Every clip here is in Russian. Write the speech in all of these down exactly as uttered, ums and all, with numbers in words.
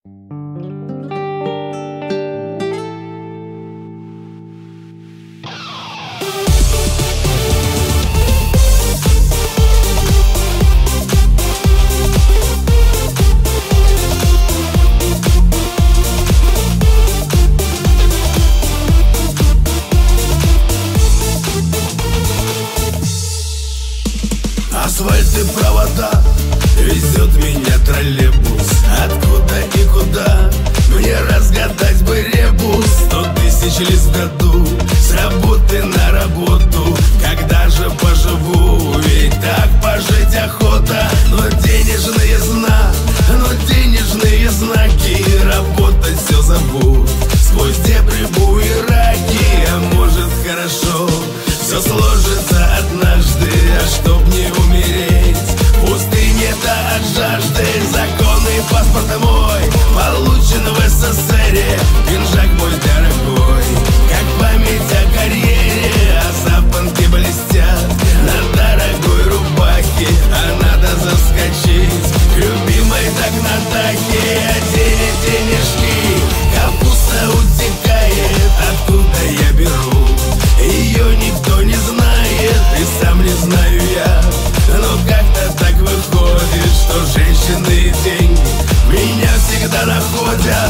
Асфальт и провода, везет меня троллейбус. Откуда и куда, мне разгадать бы ребус. Сто тысяч лист в году, с работы на работу. Когда же поживу, ведь так пожить охота. Но денежные знаки, но денежные знаки, работать все зовут. Сквозь дебри буераки, а может хорошо все сложится однажды, а чтоб не умереть в пустыне-то от жажды. Законный паспорт мой получен в СССР, пинжак мой дорогой, как память о карьере, а запонки блестят на дорогой рубахе. А надо заскочить к любимой так на таке. А денег денежки, капуста утекает, откуда я беру, ее никто не знает, и сам не знаю я. Но как-то так выходит, что женщины и деньги меня всегда находят.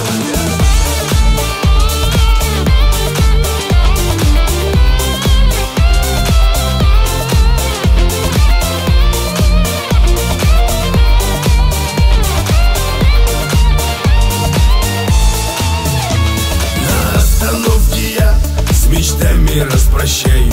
На остановке я с мечтами распрощаюсь.